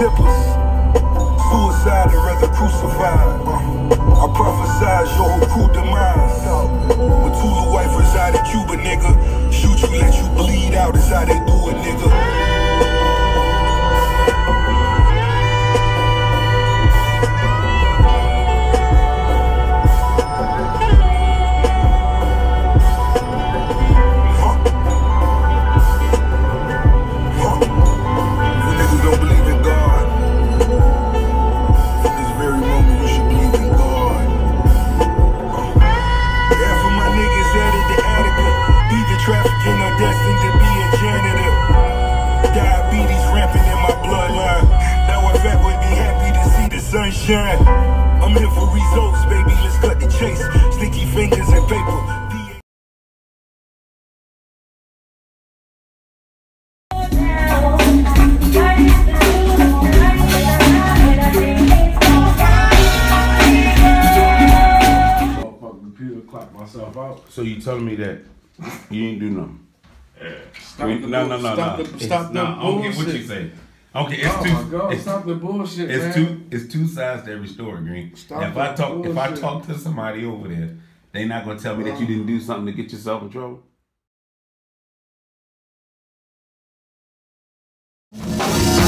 zippers. Suicide or rather crucified. I prophesize your whole crew demise. With Tula wifers out of Cuba, nigga. Shoot you, let you bleed out is how they do it, nigga. Trafficking or destined to be a janitor. Diabetes rampant in my bloodline. Now a vet would be happy to see the sunshine. I'm here for results, baby, let's cut the chase. Sticky fingers and paper. Clock myself out. So you telling me that you ain't do nothing? Stop the bullshit. I don't get what you say. Okay, Stop the bullshit, man. It's two sides to every story, Green. If I talk to somebody over there, they not gonna tell me that you didn't do something to get yourself in trouble.